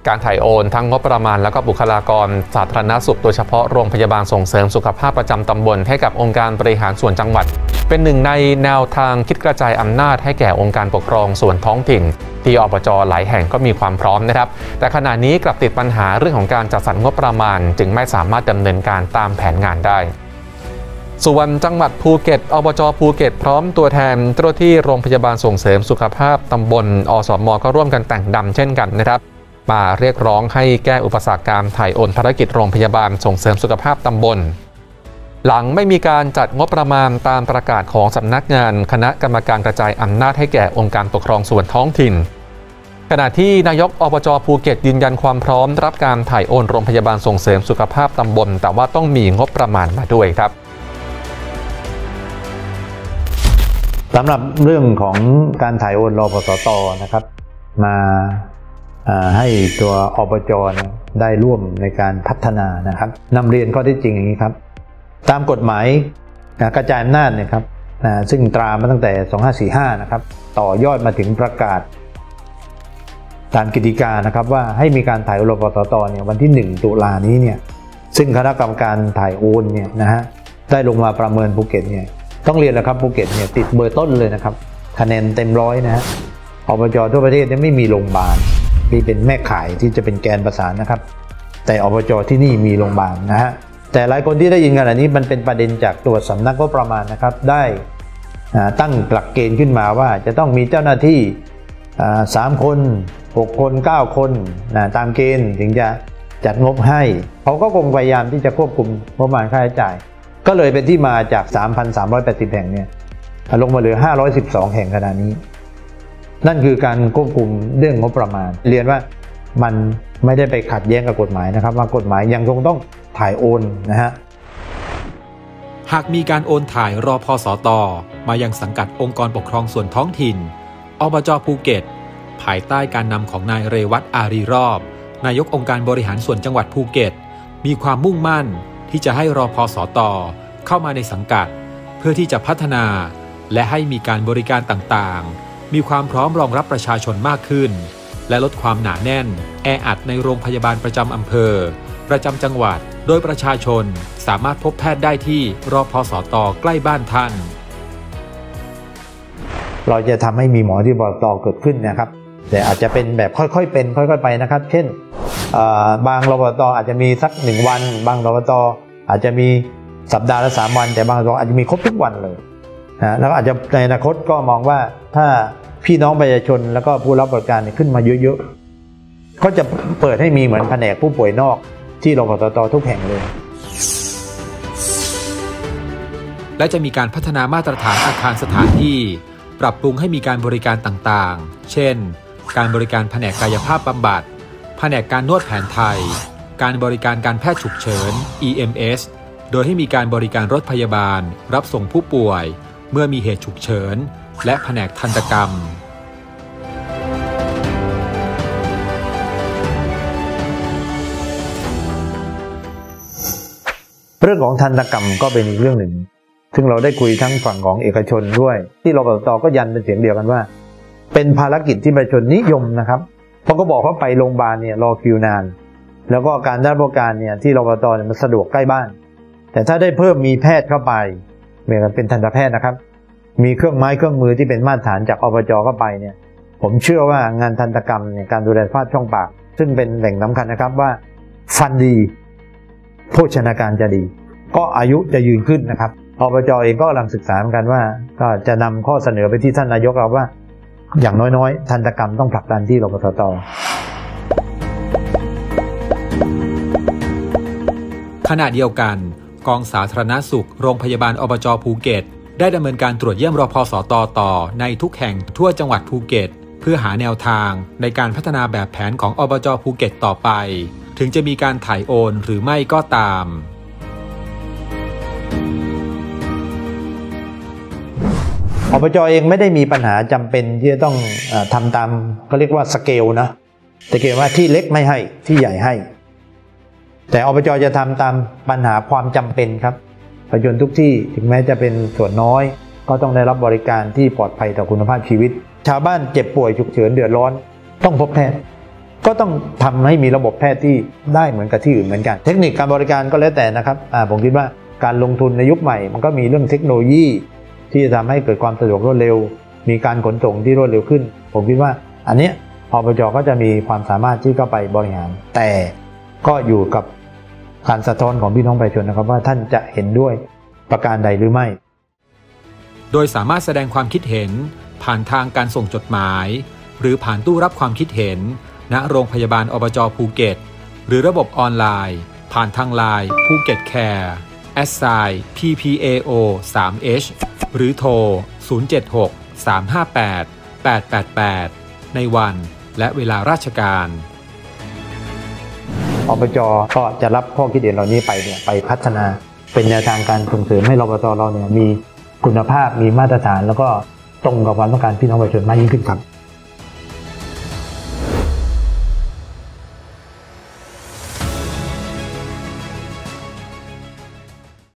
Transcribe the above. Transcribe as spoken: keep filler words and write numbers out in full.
การถ่ายโอนทั้งงบประมาณและก็บุคลากรสาธารณสุขโดยเฉพาะโรงพยาบาลส่งเสริมสุขภาพประจำตำบลให้กับองค์การบริหารส่วนจังหวัดเป็นหนึ่งในแนวทางคิดกระจายอำนาจให้แก่องค์การปกครองส่วนท้องถิ่นที่อบจ.หลายแห่งก็มีความพร้อมนะครับแต่ขณะนี้กลับติดปัญหาเรื่องของการจัดสรรงบประมาณจึงไม่สามารถดำเนินการตามแผนงานได้ส่วนจังหวัดภูเก็ตอบจ.ภูเก็ตพร้อมตัวแทนเจ้าหน้าที่โรงพยาบาลส่งเสริมสุขภาพตำบลอสม.ก็ร่วมกันแต่งดำเช่นกันนะครับมาเรียกร้องให้แก้อุปสรรคการถ่ายโอนภารกิจโรงพยาบาลส่งเสริมสุขภาพตำบลหลังไม่มีการจัดงบประมาณตามประกาศของสำนักงานคณะกรรมการกระจายอำนาจให้แก่องค์การปกครองส่วนท้องถิ่นขณะที่นายกอบจ.ภูเก็ตยืนยันความพร้อมรับการถ่ายโอนโรงพยาบาลส่งเสริมสุขภาพตำบลแต่ว่าต้องมีงบประมาณมาด้วยครับสำหรับเรื่องของการถ่ายโอนรพสต.นะครับมาให้ตัวอบจ.ได้ร่วมในการพัฒนานะครับนำเรียนข้อเท็จจริงอย่างนี้ครับตามกฎหมายกระจายอำนาจเนี่ยครับซึ่งตรามาตั้งแต่สองห้าสี่ห้านะครับต่อยอดมาถึงประกาศตามกติกานะครับว่าให้มีการถ่ายโอนรพสต.เนี่ยวันที่หนึ่งตุลานี้เนี่ยซึ่งคณะกรรมการถ่ายโอนเนี่ยนะฮะได้ลงมาประเมินภูเก็ตเนี่ยต้องเรียนแล้วครับภูเก็ตเนี่ยติดเบอร์ต้นเลยนะครับคะแนนเต็มร้อยนะฮะอบจ.ทั่วประเทศเนี่ยไม่มีโรงพยาบาลที่เป็นแม่ข่ายที่จะเป็นแกนประสานนะครับแต่อบจ.ที่นี่มีโรงพยาบาลนะฮะแต่หลายคนที่ได้ยินกันอันนี้มันเป็นประเด็นจากตัวสำนักงบประมาณนะครับได้ตั้งหลักเกณฑ์ขึ้นมาว่าจะต้องมีเจ้าหน้าที่สามคนหกคนเก้าคนนะตามเกณฑ์ถึงจะจัดงบให้เขาก็คงพยายามที่จะควบคุมงบประมาณค่าใช้จ่ายก็เลยเป็นที่มาจาก สามพันสามร้อยแปดสิบ แห่งเนี่ยลงมาเหลือห้าร้อยสิบสองแห่งขณะนี้นั่นคือการควบคุมเรื่องงบประมาณเรียนว่ามันไม่ได้ไปขัดแย้งกับกฎหมายนะครับว่ากฎหมายยังคงต้องถ่ายโอนนะฮะหากมีการโอนถ่ายรพสต.มายังสังกัดองค์กรปกครองส่วนท้องถิ่นอบจ.ภูเก็ตภายใต้การนำของนายเรวัตอารีรอบนายกองค์การบริหารส่วนจังหวัดภูเก็ตมีความมุ่งมั่นที่จะให้รพสต.เข้ามาในสังกัดเพื่อที่จะพัฒนาและให้มีการบริการต่างๆมีความพร้อมรองรับประชาชนมากขึ้นและลดความหนาแน่นแออัดในโรงพยาบาลประจำอำเภอประจำจังหวัดโดยประชาชนสามารถพบแพทย์ได้ที่รพสต.ใกล้บ้านท่านเราจะทำให้มีหมอที่รพสต.เกิดขึ้นนะครับแต่อาจจะเป็นแบบค่อยๆเป็นค่อยๆไปนะครับเช่นบางรพสต.อาจจะมีสักหนึ่งวันบางรพสต.อาจจะมีสัปดาห์ละสามวันแต่บางรพสต.อาจจะมีครบทุกวันเลยนะแล้วอาจจะในอนาคตก็มองว่าถ้าพี่น้องประชาชนแล้วก็ผู้รับบริการขึ้นมาเยอะๆก็จะเปิดให้มีเหมือนแผนกผู้ป่วยนอกที่รพสต.ทุกแห่งเลยและจะมีการพัฒนามาตรฐานอาคารสถานที่ปรับปรุงให้มีการบริการต่างๆเช่นการบริการแผนกกายภาพบำบัดแผนกการนวดแผนไทยการบริการการแพทย์ฉุกเฉิน อี เอ็ม เอส โดยให้มีการบริการรถพยาบาลรับส่งผู้ป่วยเมื่อมีเหตุฉุกเฉินและแผนกทันตกรรมเรื่องของทันตกรรมก็เป็นอีกเรื่องหนึ่งซึ่งเราได้คุยทั้งฝั่งของเอกชนด้วยที่รพสต.ก็ยันเป็นเสียงเดียวกันว่าเป็นภารกิจที่ประชาชนนิยมนะครับเพราะก็บอกว่าไปโรงพยาบาลเนี่ยรอคิวนานแล้วก็การได้บริการเนี่ยที่รพสต.เนี่ยมันสะดวกใกล้บ้านแต่ถ้าได้เพิ่มมีแพทย์เข้าไปเหมือนเป็นทันตแพทย์นะครับมีเครื่องไม้เครื่องมือที่เป็นมาตรฐานจากอบจ.เข้าไปเนี่ยผมเชื่อว่างานทันตกรรมเนี่ยการดูแลภาพช่องปากซึ่งเป็นแหล่งสำคัญนะครับว่าฟันดีโภชนาการจะดีก็อายุจะยืนขึ้นนะครับอบจ.เองก็กำลังศึกษาเหมือนกันว่าก็จะนำข้อเสนอไปที่ท่านนายกเราว่าอย่างน้อยๆทันตกรรมต้องผลักดันที่รพสต. ขณะเดียวกันกองสาธารณสุขโรงพยาบาลอบจ.ภูเก็ตได้ดำเนินการตรวจเยี่ยมรพสต.ต่อในทุกแห่งทั่วจังหวัดภูเก็ตเพื่อหาแนวทางในการพัฒนาแบบแผนของอบจ.ภูเก็ตต่อไปถึงจะมีการถ่ายโอนหรือไม่ก็ตามอบจ.เองไม่ได้มีปัญหาจำเป็นที่จะต้องทำตามเขาเรียกว่าสเกลนะสเกลว่าที่เล็กไม่ให้ที่ใหญ่ให้แต่อบจ.จะทำตามปัญหาความจำเป็นครับประชาชนทุกที่ถึงแม้จะเป็นส่วนน้อยก็ต้องได้รับบริการที่ปลอดภัยต่อคุณภาพชีวิตชาวบ้านเจ็บป่วยฉุกเฉินเดือดร้อนต้องพบแพทย์ก็ต้องทำให้มีระบบแพทย์ที่ได้เหมือนกับที่อื่นเหมือนกันเทคนิคการบริการก็แล้วแต่นะครับผมคิดว่าการลงทุนในยุคใหม่มันก็มีเรื่องเทคโนโลยีที่จะทำให้เกิดความสะดวกรวดเร็วมีการขนส่งที่รวดเร็วขึ้นผมคิดว่าอันนี้อบจ.ก็จะมีความสามารถที่เข้าไปบริหารแต่ก็อยู่กับการสะท้อนของพี่น้องประชาชนนะครับว่าท่านจะเห็นด้วยประการใดหรือไม่โดยสามารถแสดงความคิดเห็นผ่านทางการส่งจดหมายหรือผ่านตู้รับความคิดเห็นณโรงพยาบาลอบจ.ภูเก็ตหรือระบบออนไลน์ผ่านทางไลน์ภูเก็ตแคร์แอสไซน์ พี พี เอ โอ สาม เอช หรือโทร ศูนย์ เจ็ด หก สาม ห้า แปด แปด แปด แปด ในวันและเวลาราชการอบจ.ก็จะรับข้อคิดเห็นเหล่านี้ไปเนี่ยไปพัฒนาเป็นแนวทางการส่งเสริมให้รปต.เราเนี่ยมีคุณภาพมีมาตรฐานแล้วก็ตรงกับความต้องการพี่น้องประชาชนมากยิ่งขึ้นครับ